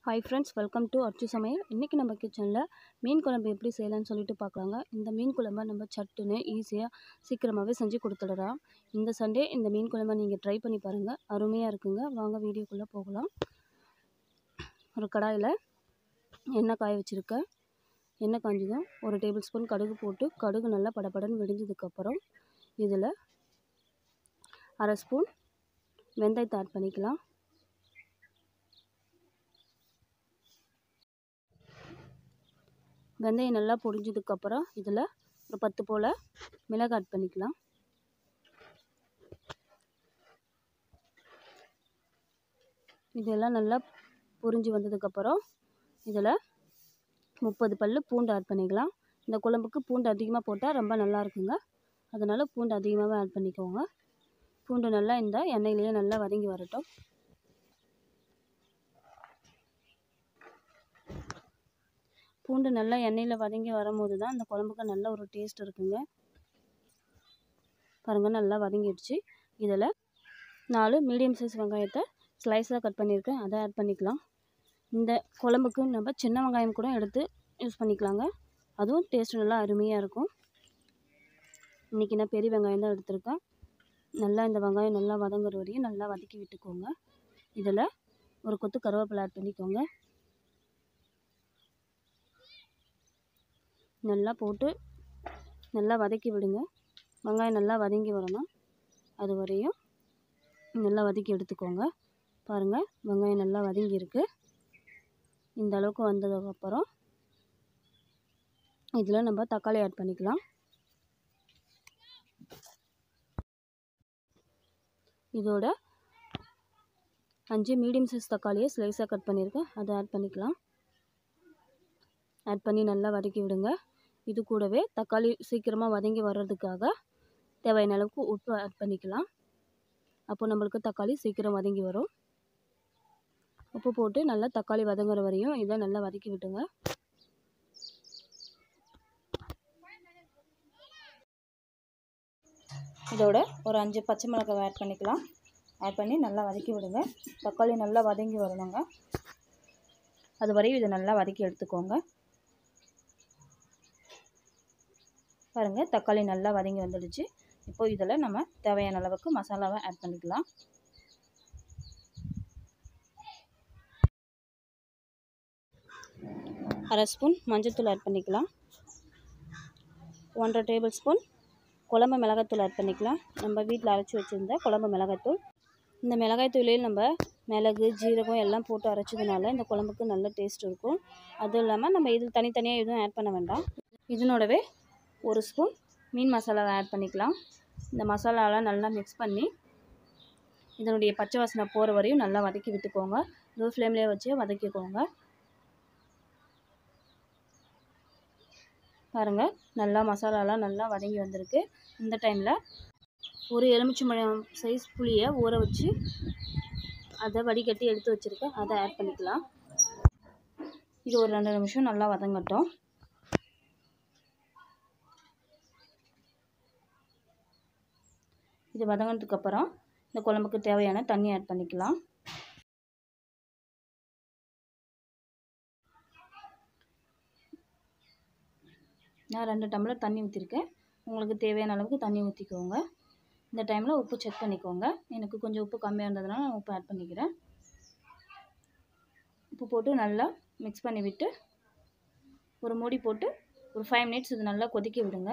Hi friends, welcome to அச்சு சமையல். இன்றைக்கி நம்ம கிச்சனில் மீன் குழம்பு எப்படி செய்யலாம்னு சொல்லிட்டு பார்க்கலாங்க. இந்த மீன் குழம்பை நம்ம சட்டுன்னு ஈஸியாக சீக்கிரமாகவே செஞ்சு கொடுத்துடலாம். இந்த சண்டே இந்த மீன் குழம்பை நீங்கள் ட்ரை பண்ணி பாருங்கள், அருமையாக இருக்குங்க. வாங்க வீடியோக்குள்ளே போகலாம். ஒரு கடாயில் எண்ணெய் காய வச்சுருக்கேன். எண்ணெய் காஞ்சதும் ஒரு டேபிள் ஸ்பூன் கடுகு போட்டு கடுகு நல்லா படபடன்னு வெடிஞ்சதுக்கப்புறம் இதில் அரை ஸ்பூன் வெந்தயத்தை ஆட் பண்ணிக்கலாம். வெந்தயம் நல்லா பொரிஞ்சதுக்கப்புறம் இதில் ஒரு 10 போல் மிளகு ஆட் பண்ணிக்கலாம். இதெல்லாம் நல்லா பொரிஞ்சு வந்ததுக்கப்புறம் இதில் 30 பல் பூண்டு ஆட் பண்ணிக்கலாம். இந்த குழம்புக்கு பூண்டு அதிகமாக போட்டால் ரொம்ப நல்லா இருக்குங்க. அதனால் பூண்டு அதிகமாகவே ஆட் பண்ணிக்கோங்க. பூண்டு நல்லா இந்த எண்ணெயிலேயே நல்லா வதங்கி வரட்டும். பூண்டு நல்லா எண்ணெயில் வதங்கி வரும்போது தான் இந்த குழம்புக்கு நல்ல ஒரு டேஸ்ட் இருக்குங்க. பாருங்கள், நல்லா வதங்கிடுச்சு. இதில் 4 மீடியம் சைஸ் வெங்காயத்தை ஸ்லைஸாக கட் பண்ணியிருக்கேன், அதை ஆட் பண்ணிக்கலாம். இந்த குழம்புக்கு நம்ம சின்ன வெங்காயம் கூட எடுத்து யூஸ் பண்ணிக்கலாங்க, அதுவும் டேஸ்ட் நல்லா அருமையாக இருக்கும். இன்றைக்கி நான் பெரிய வெங்காயம் தான் எடுத்திருக்கேன். நல்லா இந்த வெங்காயம் நல்லா வதங்குற வரையும் நல்லா வதக்கி விட்டுக்கோங்க. இதில் ஒரு கொத்து கருவேப்பிலை ஆட் பண்ணிக்கோங்க. நல்லா போட்டு நல்லா வதக்கி விடுங்க. வெங்காயம் நல்லா வதங்கி வரணும், அது வரையும் நல்லா வதக்கி எடுத்துக்கோங்க. பாருங்கள், வெங்காயம் நல்லா வதங்கியிருக்கு. இந்த அளவுக்கு வந்ததுக்கப்புறம் இதில் நம்ம தக்காளி ஆட் பண்ணிக்கலாம். இதோட 5 மீடியம் சைஸ் தக்காளியை ஸ்லைஸாக கட் பண்ணியிருக்கேன், அதை ஆட் பண்ணிக்கலாம். ஆட் பண்ணி நல்லா வதக்கி விடுங்க. இது கூடவே தக்காளி சீக்கிரமாக வதங்கி வர்றதுக்காக தேவையான அளவுக்கு உப்பு ஆட் பண்ணிக்கலாம். அப்போ நம்மளுக்கு தக்காளி சீக்கிரம் வதங்கி வரும். உப்பு போட்டு நல்லா தக்காளி வதங்குற வரையும் இதை நல்லா வதக்கி விட்டுங்க. இதோட ஒரு 5 பச்சை மிளகாய் ஆட் பண்ணிக்கலாம். ஆட் பண்ணி நல்லா வதக்கி விடுங்க. தக்காளி நல்லா வதங்கி வரணுங்க, அது வரையும் இதை நல்லா வதக்கி எடுத்துக்கோங்க. பாருங்கள், தக்காளி நல்லா வதங்கி வந்துடுச்சு. இப்போது இதில் நம்ம தேவையான அளவுக்கு மசாலாவை ஆட் பண்ணிக்கலாம். அரை ஸ்பூன் மஞ்சள்தூள் ஆட் பண்ணிக்கலாம். 1.5 டேபிள் ஸ்பூன் குழம்பு மிளகாய்த்தூள் ஆட் பண்ணிக்கலாம். நம்ம வீட்டில் அரைச்சி வச்சுருந்த குழம்பு மிளகாய்த்தூள். இந்த மிளகாய்த்தூளையும் நம்ம மிளகு ஜீரகம் எல்லாம் போட்டு அரைச்சதுனால இந்த குழம்புக்கு நல்ல டேஸ்ட் இருக்கும். அதுவும் இல்லாமல் நம்ம இதில் தனித்தனியாக எதுவும் ஆட் பண்ண வேண்டாம். இதனோடவே 1 ஸ்பூன் மீன் மசாலாவை ஆட் பண்ணிக்கலாம். இந்த மசாலாவெலாம் நல்லா மிக்ஸ் பண்ணி இதனுடைய பச்சை வாசனை போகிற வரையும் நல்லா வதக்கி விட்டுக்கோங்க. லோ ஃப்ளேம்லேயே வச்சு வதக்கிக்கோங்க. பாருங்கள், நல்லா மசாலாலாம் நல்லா வதங்கி வந்திருக்கு. இந்த டைமில் ஒரு எலுமிச்சம்பழம் சைஸ் புளியை ஊற வச்சு அதை வடிகட்டி எடுத்து வச்சுருக்கேன், அதை ஆட் பண்ணிக்கலாம். இது ஒரு 2 நிமிஷம் நல்லா வதங்கட்டும். இது வதங்கினதுக்கப்புறம் இந்த குழம்புக்கு தேவையான தண்ணி ஆட் பண்ணிக்கலாம். நான் 2 டம்ளர் தண்ணி ஊற்றிருக்கேன். உங்களுக்கு தேவையான அளவுக்கு தண்ணி ஊற்றிக்கோங்க. இந்த டைமில் உப்பு செக் பண்ணிக்கோங்க. எனக்கு கொஞ்சம் உப்பு கம்மியாக இருந்ததுனால நான் உப்பு ஆட் பண்ணிக்கிறேன். உப்பு போட்டு நல்லா மிக்ஸ் பண்ணி விட்டு ஒரு மூடி போட்டு ஒரு 5 மினிட்ஸ் இது நல்லா கொதிக்க விடுங்க.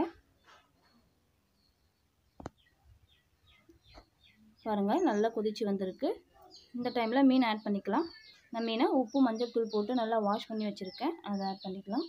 பாருங்கள், நல்லா கொதிச்சு வந்திருக்கு. இந்த டைமில் மீன் ஆட் பண்ணிக்கலாம். நான் மீனை உப்பு மஞ்சள் தூள் போட்டு நல்லா வாஷ் பண்ணி வச்சுருக்கேன், அதை ஆட் பண்ணிக்கலாம்.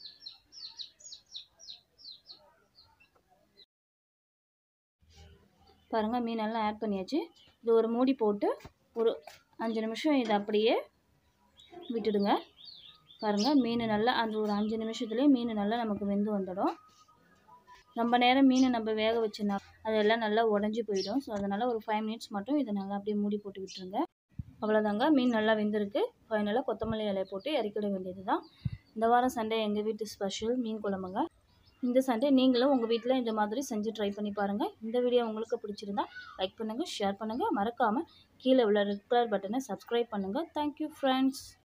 பாருங்கள், மீனெல்லாம் ஆட் பண்ணியாச்சு. இது ஒரு மூடி போட்டு ஒரு 5 நிமிஷம் இதை அப்படியே விட்டுடுங்க. பாருங்கள், மீன் நல்லா அந்த ஒரு 5 நிமிஷத்துலேயே மீன் நல்லா நமக்கு வெந்து வந்துடும். ரொம்ப நேரம் மீன் நம்ம வேக வச்சுனா அதெல்லாம் நல்லா உடஞ்சி போயிடும். ஸோ அதனால் ஒரு 5 மினிட்ஸ் மட்டும் இதை நல்லா அப்படியே மூடி போட்டு விட்டுருங்க. அவ்வளோதாங்க, மீன் நல்லா வெந்திருக்கு. ஃபைனலாக கொத்தமல்லி இலையை போட்டு இறக்கிட வேண்டியது தான். இந்த வாரம் சண்டே எங்கள் வீட்டு ஸ்பெஷல் மீன் குழம்புங்க. இந்த சண்டே நீங்களும் உங்கள் வீட்டில் இந்த மாதிரி செஞ்சு ட்ரை பண்ணி பாருங்கள். இந்த வீடியோ உங்களுக்கு பிடிச்சிருந்தா லைக் பண்ணுங்கள், ஷேர் பண்ணுங்கள். மறக்காமல் கீழே உள்ள ரெட் கலர் பட்டனை சப்ஸ்கிரைப் பண்ணுங்கள். Thank you friends.